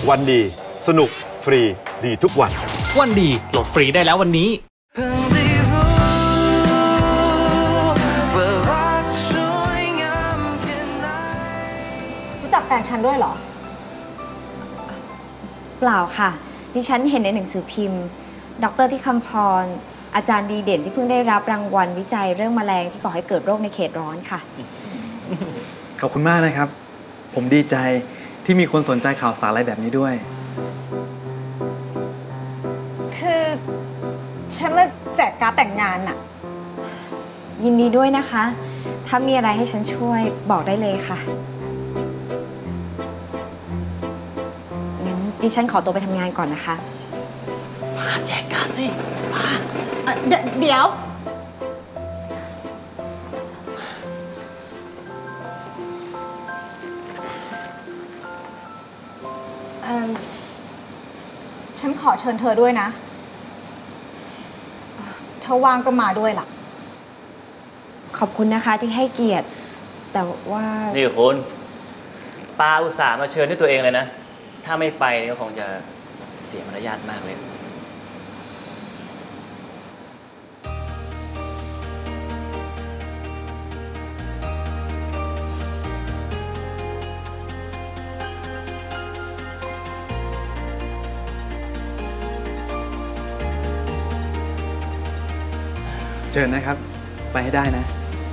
วันดีสนุกฟรีดีทุกวันวันดีโหลดฟรีได้แล้ววันนี้รู้จักแฟนฉันด้วยเหรอเปล่าค่ะดิฉันเห็นในหนังสือพิมพ์ดร.ที่คำพรอาจารย์ดีเด่นที่เพิ่งได้รับรางวัลวิจัยเรื่องแมลงที่ก่อให้เกิดโรคในเขตร้อนค่ะขอบคุณมากนะครับผมดีใจที่มีคนสนใจข่าวสารอะไรแบบนี้ด้วยคือฉันมาแจกการ์ดแต่งงานน่ะยินดีด้วยนะคะถ้ามีอะไรให้ฉันช่วยบอกได้เลยค่ะงั้นดิฉันขอตัวไปทำงานก่อนนะคะมาแจกการ์ดสิมาเดี๋ยวฉันขอเชิญเธอด้วยนะเธอว่างก็มาด้วยล่ะขอบคุณนะคะที่ให้เกียรติแต่ว่านี่คุณปาอุตส่าห์มาเชิญด้วยตัวเองเลยนะถ้าไม่ไปนี่ก็คงจะเสียมารยาทมากเลยเชิญนะครับไปให้ได้นะ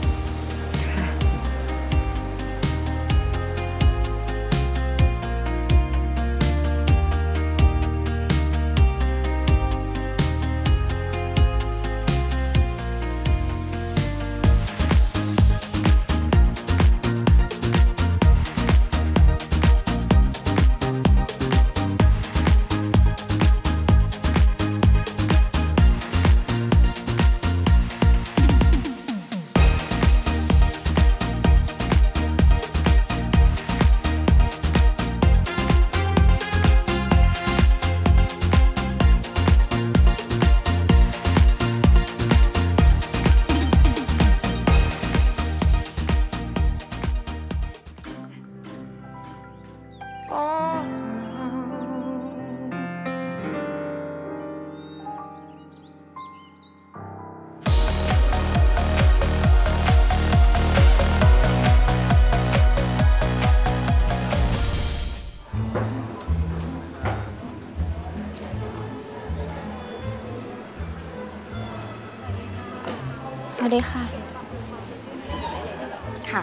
สวัสดีค่ะค่ะ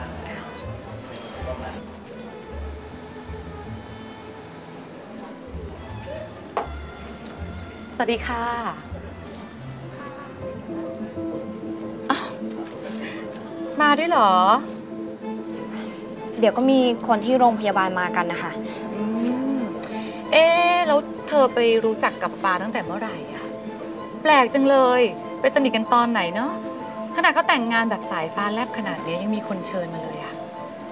สวัสดีค่ะมาด้วยเหรอเดี๋ยวก็มีคนที่โรงพยาบาลมากันนะคะแล้วเธอไปรู้จักกับปาตั้งแต่เมื่อไหร่อะแปลกจังเลยไปสนิทกันตอนไหนเนาะขนาดเขาแต่งงานแบบสายฟ้าแลบขนาดนี้ยังมีคนเชิญมาเลยอะ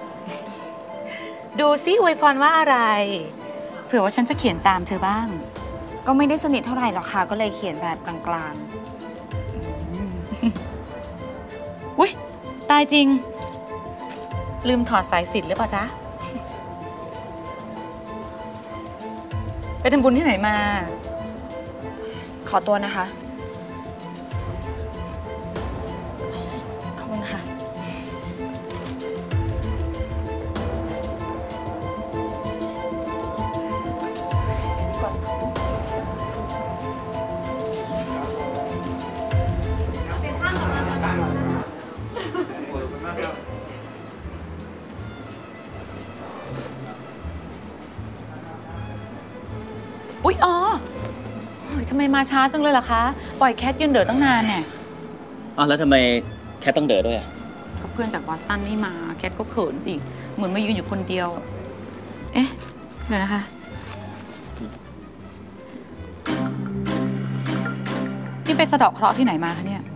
ดูซิอวยพรว่าอะไรเผื่อว่าฉันจะเขียนตามเธอบ้างก็ไม่ได้สนิทเท่าไหร่หรอกค่ะก็เลยเขียนแบบกลางๆอุ๊ยตายจริงลืมถอดสายสิญจน์หรือเปล่าจ๊ะไปทำบุญที่ไหนมาขอตัวนะคะขอบคุณค่ะอุ๊ยทำไมมาช้าจังเลยล่ะคะปล่อยแคทยืนเด๋อตั้งนานเนี่ยแล้วทำไมแคทต้องเด๋อด้วยอะก็เพื่อนจากบอสตันไม่มาแคทก็เขินสิเหมือนมายืนอยู่คนเดียวเอ๊ะเดี๋ยวนะคะนี่ไปสะเดาะเคราะห์ที่ไหนมาคะเนี่ย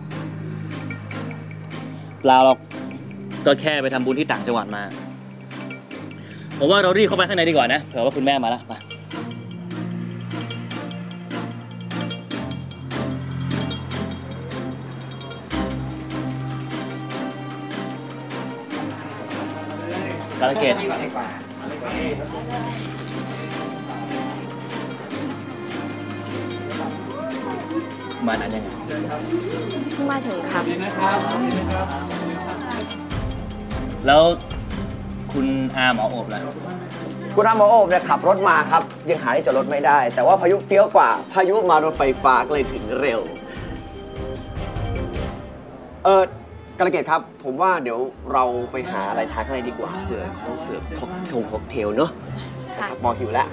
เปล่าหรอกก็แค่ไปทำบุญที่ต่างจังหวัดมาผมว่าเรารีบเข้าไปข้างในดีกว่านะเผื่อว่าคุณแม่มาแล้วไป กาลเกตมานานยังไงเพิ่งมาถึงครับแล้วคุณอาหมอโอบล่ะคุณอาหมอโอบเนี่ยขับรถมาครับยังหาที่จอดรถไม่ได้ แต่ว่าพายุเฟี้ยวกว่าพายุมารถไฟฟ้าก็เลยถึงเร็วกระเกตครับผมว่าเดี๋ยวเราไปหาอะไรทานข้างในดีกว่าเผื่อเขาเสิร์ฟค็อกเทลเนอะค่ะมองหิวแล้ว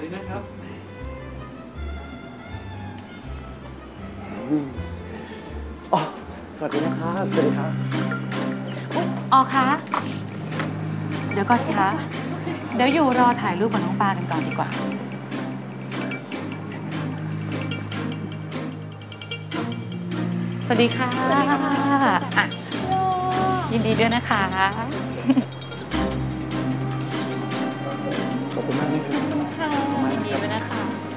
อ๋อสวัสดีนะครับสวัสดีครับอ๋อคะเดี๋ยวก่อนสิคะเดี๋ยวอยู่รอถ่ายรูปกับน้องปลากันก่อนดีกว่าสวัสดีค่ะอ่ะยินดีด้วยนะคะขอบคุณมากนะครับยินดีด้วยนะคะ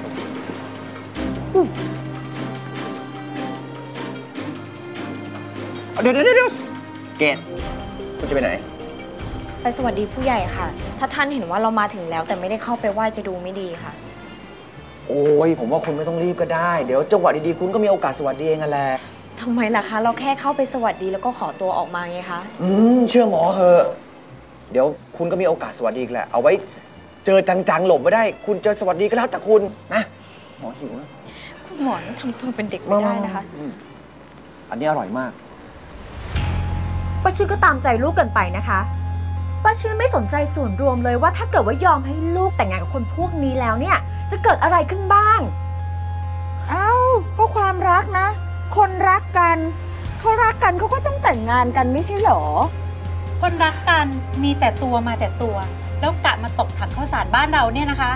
เดี๋ยวเกตคุณจะไปไหนไปสวัสดีผู้ใหญ่ค่ะ ถ้าท่านเห็นว่าเรามาถึงแล้วแต่ไม่ได้เข้าไปไหว้จะดูไม่ดีค่ะโอ้ยผมว่าคุณไม่ต้องรีบก็ได้เดี๋ยวจังหวะดีๆคุณก็มีโอกาสสวัสดีเองแหละทำไมล่ะคะ เราแค่เข้าไปสวัสดีแล้วก็ขอตัวออกมาไงคะเชื่อหมอเหอะเดี๋ยวคุณก็มีโอกาสสวัสดีอีกแหละเอาไว้เจอจังๆหลบไม่ได้ คุณเจอสวัสดีก็แล้วแต่คุณนะหมอหิวนะคุณหมอทำตัวเป็นเด็กไม่ได้นะคะอันนี้อร่อยมากป้าชื่นก็ตามใจลูกเกินไปนะคะป้าชื่นไม่สนใจส่วนรวมเลยว่าถ้าเกิดว่ายอมให้ลูกแต่งงานกับคนพวกนี้แล้วเนี่ยจะเกิดอะไรขึ้นบ้างเอ้าก็ความรักนะ คนรักกันเขารักกันเขาก็ต้องแต่งงานกันไม่ใช่หรอคนรักกันมีแต่ตัวมาแต่ตัวแล้วกะมาตกถังข้าวสารบ้านเราเนี่ยนะคะ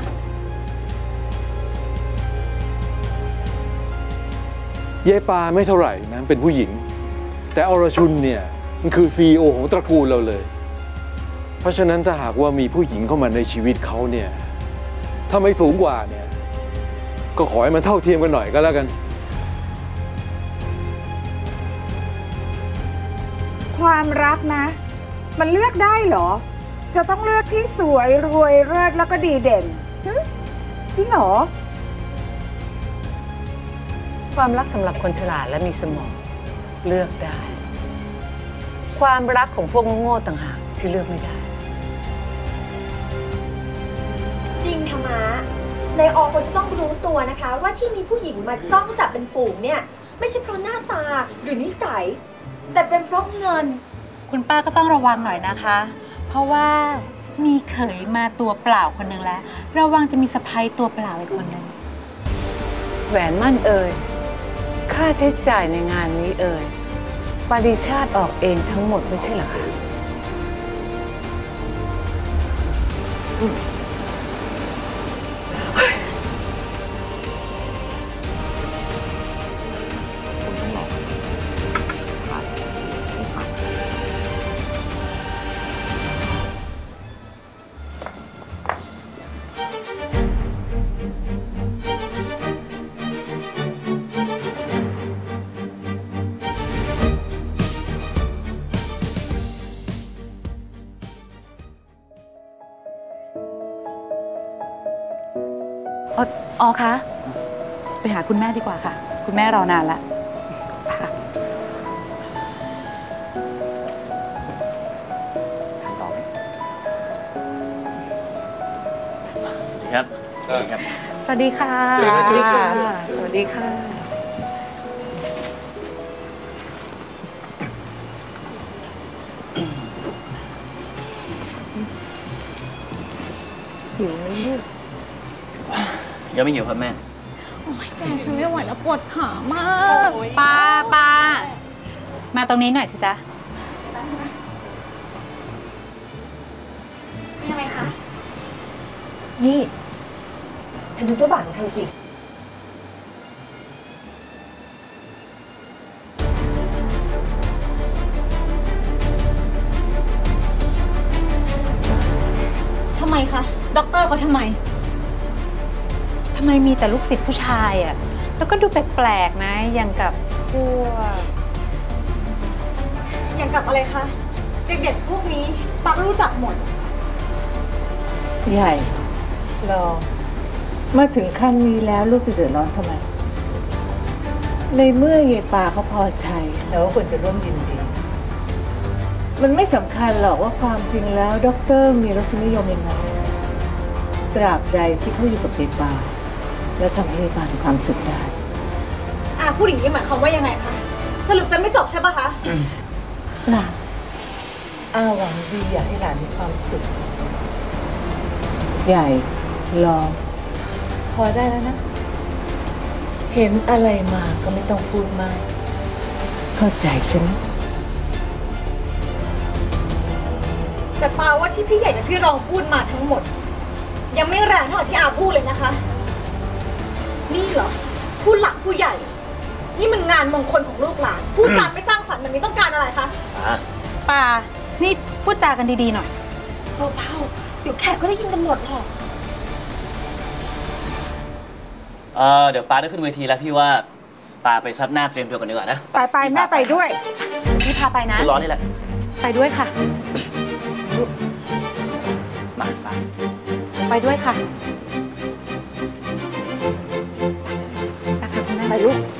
ยายปาไม่เท่าไหร่นะเป็นผู้หญิงแต่อรชุนเนี่ยมันคือ CEO ของตระกูลเราเลยเพราะฉะนั้นถ้าหากว่ามีผู้หญิงเข้ามาในชีวิตเขาเนี่ยถ้าไม่สูงกว่าเนี่ยก็ขอให้มันเท่าเทียมกันหน่อยก็แล้วกันความรักนะมันเลือกได้เหรอจะต้องเลือกที่สวยรวยเลิศแล้วก็ดีเด่นจริงเหรอความรักสำหรับคนฉลาดและมีสมองเลือกได้ ความรักของพวกโง่ๆต่างหากที่เลือกไม่ได้จริงค่ะม้าในอควรจะต้องรู้ตัวนะคะว่าที่มีผู้หญิงมาจ้องจับเป็นฝูงเนี่ยไม่ใช่เพราะหน้าตาหรือนิสัยแต่เป็นเพราะเงินคุณป้าก็ต้องระวังหน่อยนะคะ เพราะว่ามีเขยมาตัวเปล่าคนหนึ่งแล้วระวังจะมีสะใภ้ตัวเปล่าอีกคนหนึ่งแหวนมั่นเอ่ยค่าใช้จ่ายในงานนี้เอ่ยปาริชาติออกเองทั้งหมดไม่ใช่เหรอคะอ๋อคะไปหาคุณแม่ดีกว่าค่ะคุณแม่รอนานละต่อไหมครับสวัสดีครับสวัสดีค่ะเชิญนะเชิญเชิญสวัสดีค่ะ หิวไหมลูกยังไม่หิวครับแม่แกฉันไม่ไหวแล้วปวดขามากป้ามาตรงนี้หน่อยสิจ๊ะนี่อะไรคะนี่เธอดูเจ้าบ่าวของเธอสิทำไมคะด็อกเตอร์เขาทำไมมีแต่ลูกศิษย์ผู้ชายอ่ะแล้วก็ดูแปลกๆนะอย่างกับพวกอย่างกับอะไรคะเด็กๆพวกนี้ปักรู้จักหมดใหญ่รอเมื่อถึงขั้นนี้แล้วลูกจะเดือดร้อนทำไมในเมื่อยายปาเขาพอใจเราก็ควรจะร่วมยินดีมันไม่สำคัญหรอกว่าความจริงแล้วด็อกเตอร์มีรสนิยมยังไงตราบใดที่เขาอยู่กับยายปาและทำให้ยายปามีความสุขได้พูดอย่างนี้หมายความว่ายังไงคะสรุปจะไม่จบใช่ปะคะหลานหวังดีอยากให้หลานมีความสุขใหญ่ลองพอได้แล้วนะเห็นอะไรมาก็ไม่ต้องพูดมากเข้าใจใช่ไหมแต่ปาว่าที่พี่ใหญ่กับพี่รองพูดมาทั้งหมดยังไม่แรงเท่าที่อาพูดเลยนะคะนี่เหรอผู้หลักผู้ใหญ่นี่มันงานมงคลของลูกหลานพูดจาไม่สร้างสรรค์แบบนี้ต้องการอะไรคะป่านี่พูดจากันดีๆหน่อยเบาๆเดี๋ยวแขกก็ได้ยินกันหมดหรอกเดี๋ยวปาได้ขึ้นเวทีแล้วพี่ว่าปาไปซับหน้าเตรียมตัวกันดีกว่านะไปแม่ไปด้วยพี่พาไปนะร้อนนี่แหละไปด้วยค่ะมาไปด้วยค่ะไปลูก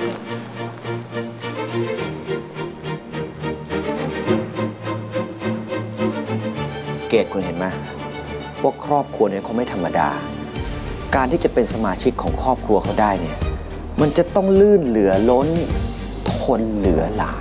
เกดคุณเห็นไหมพวกครอบครัวเนี่ยเขาไม่ธรรมดาการที่จะเป็นสมาชิกของครอบครัวเขาได้เนี่ยมันจะต้องลื่นเหลือล้นทนเหลือหลาย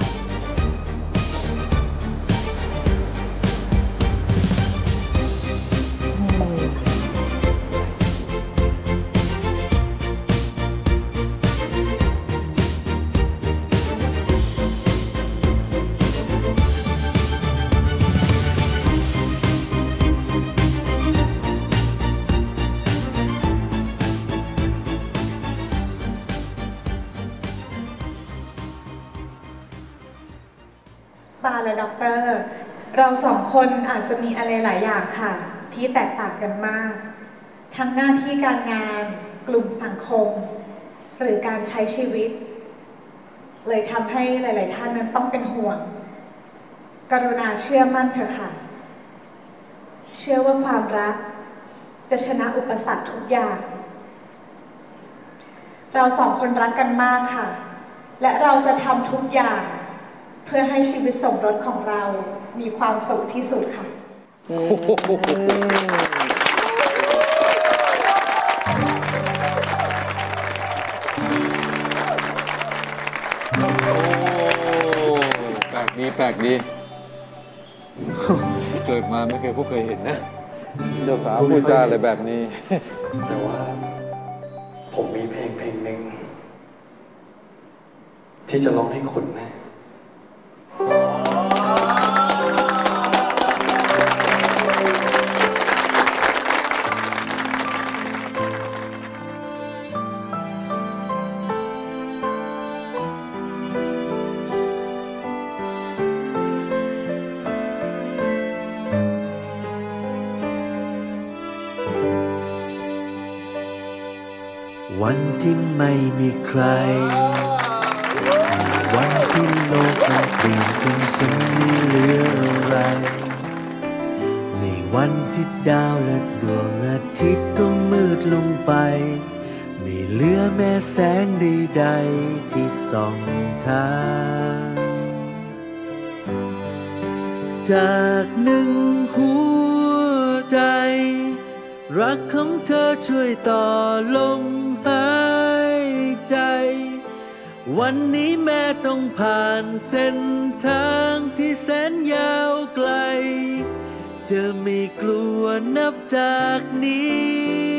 ปาและด็อกเตอร์เราสองคนอาจจะมีอะไรหลายอย่างค่ะที่แตกต่างกันมากทั้งหน้าที่การงานกลุ่มสังคมหรือการใช้ชีวิตเลยทำให้หลายๆท่านนั้นต้องเป็นห่วงกรุณาเชื่อมั่นเถอะค่ะเชื่อว่าความรักจะชนะอุปสรรคทุกอย่างเราสองคนรักกันมากค่ะและเราจะทำทุกอย่างเพื่อให้ชีวิตสมรสของเรามีความสุขที่สุดค่ะแปลกดีเกิดมาไม่เคยเห็นนะเจ้าสาวพูดจาอะไรแบบนี้แต่ว่าผมมีเพลงหนึ่งที่จะร้องให้คุณนะวันที่ไม่มีใครวันที่โลกมันเปลี่ยนจนฉันไม่เหลืออะไรในวันที่ดาวและดวงอาทิตย์ก็มืดลงไปไม่เหลือแม้แสงใดๆที่ส่องทางจากหนึ่งหัวใจรักของเธอช่วยต่อลมหายใจวันนี้แม้ต้องผ่านเส้นทางที่แสนยาวไกลจะไม่กลัวนับจากนี้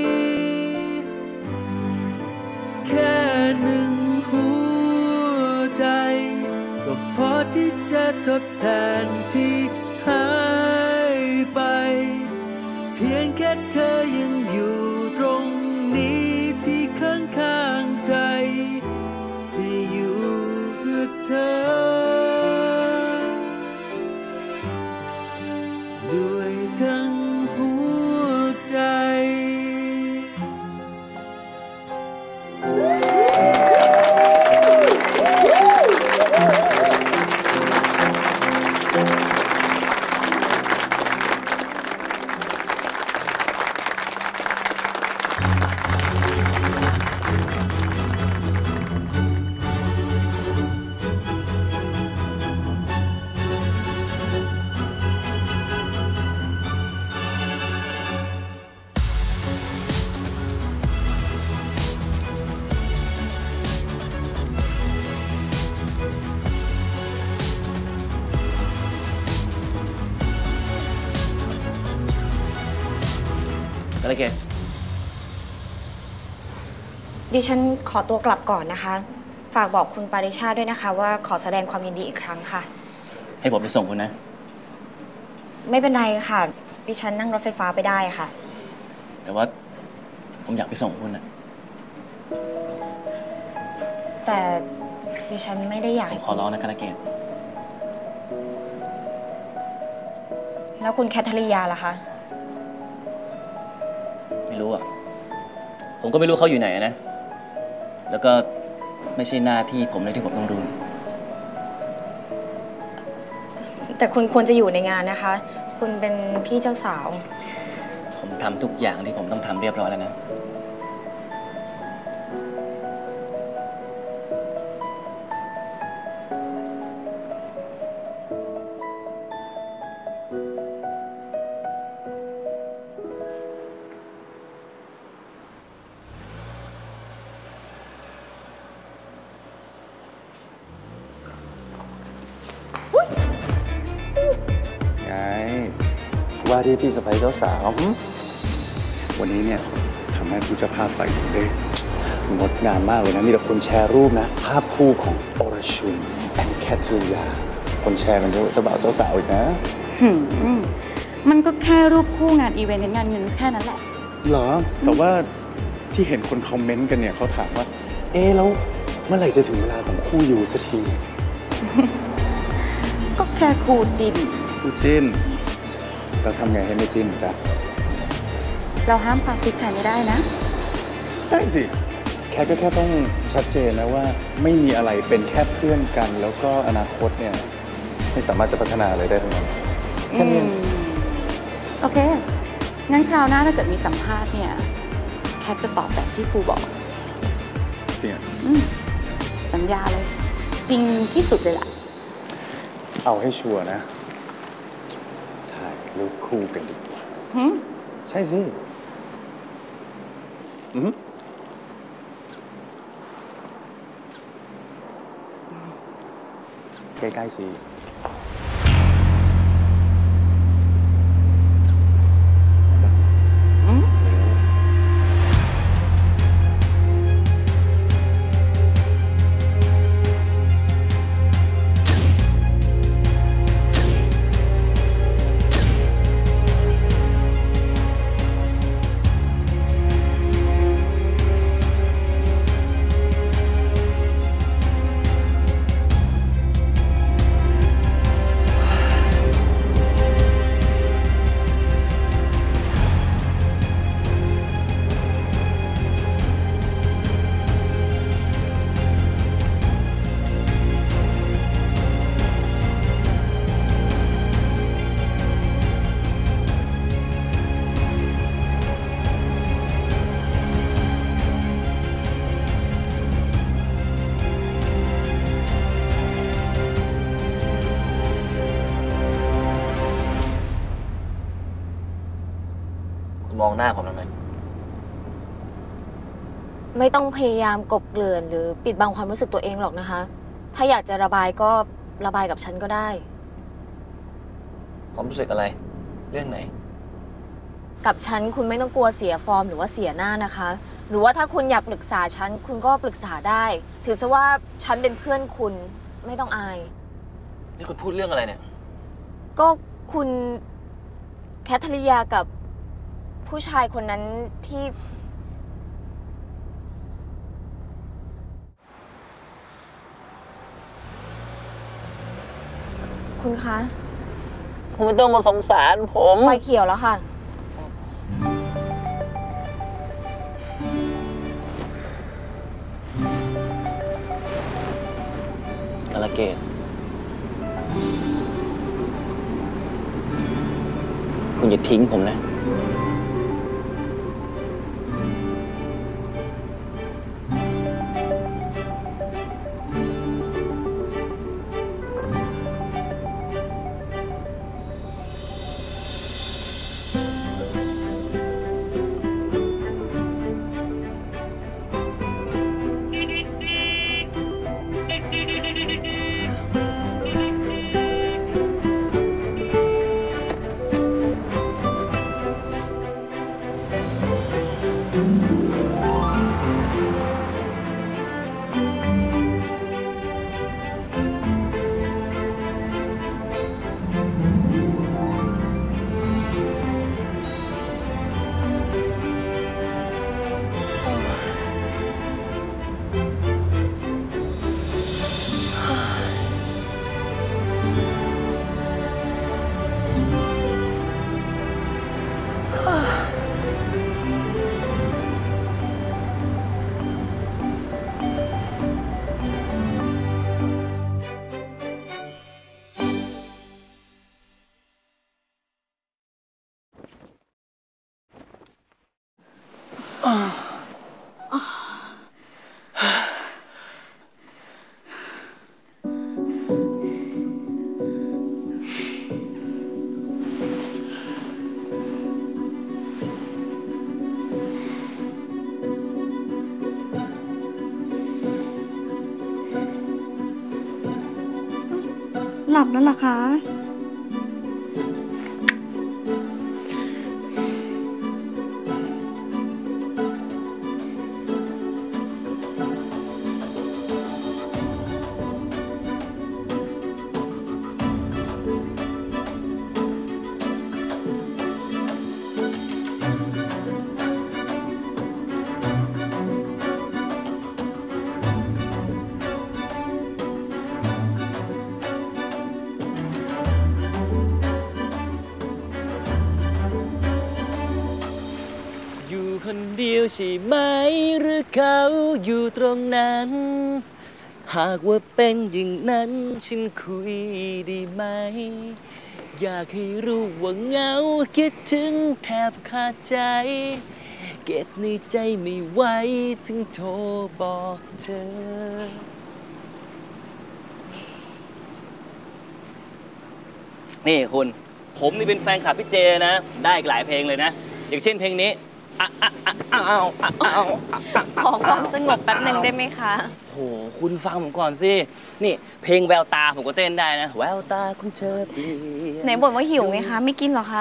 แค่หนึ่งหัวใจก็พอที่จะทดแทนที่หายไปเพียงแค่เธอยังอยู่ตรงนี้ที่ข้างๆใจที่อยู่เพื่อเธอด้วยทั้งหัวใจคอะไรเกศดิฉันขอตัวกลับก่อนนะคะ ฝากบอกคุณปาริชาติด้วยนะคะว่าขอแสดงความยินดีอีกครั้งค่ะให้ผมไปส่งคุณนะไม่เป็นไรค่ะ ดิฉันนั่งรถไฟฟ้าไปได้ค่ะแต่ว่าผมอยากไปส่งคุณนะแต่ดิฉันไม่ได้อยากผมให้ขอร้องนะกาลเกตแล้วคุณแคทเธอรียาล่ะคะไม่รู้อ่ะ ผมก็ไม่รู้เขาอยู่ไหนนะ แล้วก็ไม่ใช่หน้าที่ผมเลยที่ผมต้องรู้แต่คุณควรจะอยู่ในงานนะคะ คุณเป็นพี่เจ้าสาวผมทำทุกอย่างที่ผมต้องทำเรียบร้อยแล้วนะไงว่าที่พี่สะใภ้เจ้าสาววันนี้เนี่ยทำให้ผู้เจ้าภาพฝ่ายหญิงได้งดงามมากเลยนะมีแต่คนแชร์รูปนะภาพคู่ของอรชุนแอนแคทเธอรียาคนแชร์กันเยอะเจ้าบ่าวเจ้าสาวอีกนะมันก็แค่รูปคู่งานอีเวนต์งานเงินแค่นั้นแหละเหรอแต่ว่าที่เห็นคนคอมเมนต์กันเนี่ยเขาถามว่าแล้วเมื่อไหร่จะถึงเวลาของคู่อยู่สักทีก็แค่คู่จิ้นเราทำไงให้ไม่จิ้นจ๊ะเราห้ามปาปิดใครไม่ได้นะได้สิแค่ต้องชัดเจนนะว่าไม่มีอะไรเป็นแค่เพื่อนกันแล้วก็อนาคตเนี่ยไม่สามารถจะพัฒนาอะไรได้ทั้งนั้นแค่นี้โอเคงั้นคราวหน้าถ้าเกิดมีสัมภาษณ์เนี่ยแคทจะตอบแบบที่ครูบอกจริงอ่ะสัญญาเลยจริงที่สุดเลยล่ะเอาให้ชัวร์นะถ่ายรูปคู่กันดีกว่าใช่สิใกล้ๆสิมองหน้าผมทำไมไม่ต้องพยายามกลบเกลื่อนหรือปิดบังความรู้สึกตัวเองหรอกนะคะ ถ้าอยากจะระบายก็ระบายกับฉันก็ได้ความรู้สึกอะไรเรื่องไหนกับฉันคุณไม่ต้องกลัวเสียฟอร์มหรือว่าเสียหน้านะคะหรือว่าถ้าคุณอยากปรึกษาฉันคุณก็ปรึกษาได้ถือซะว่าฉันเป็นเพื่อนคุณไม่ต้องอายนี่คุณพูดเรื่องอะไรเนี่ยก็คุณแคทเธอรียากับผู้ชายคนนั้นที่คุณคะคุณไม่ต้องมาสงสารผมไฟเขียวแล้วค่ะกาลเกตคุณอย่าทิ้งผมนะลับแล้วล่ะคะอยู่คนเดียวใช่ไหมหรือเขาอยู่ตรงนั้น หากว่าเป็นอย่างนั้นฉันคุยได้ไหม อยากให้รู้ว่าเหงาคิดถึงแทบขาดใจ เก็บในใจไม่ไหวถึงโทรบอกเธอ นี่คุณ ผมนี่เป็นแฟนคลับพี่เจนะ ได้อีกหลายเพลงเลยนะ อย่างเช่นเพลงนี้ขอความสงบแป๊บหนึ่งได้ไหมคะโห คุณฟังผมก่อนสิ นี่เพลงแววตาผมก็เต้นได้นะ แววตาคุณเธอเปลี่ยนไหนบอกว่าหิวไงคะ ไม่กินเหรอคะ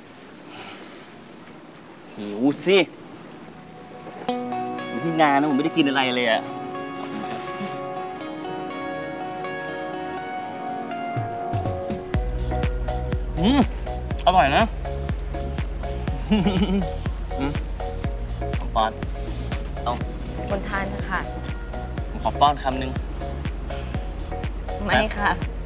หิวสิอยู่ที่งานนะผมไม่ได้กินอะไรเลยอะอร่อยนะป้อนเอาคนทานค่ะผมขอป้อนคำหนึ่งไม่ค่ะ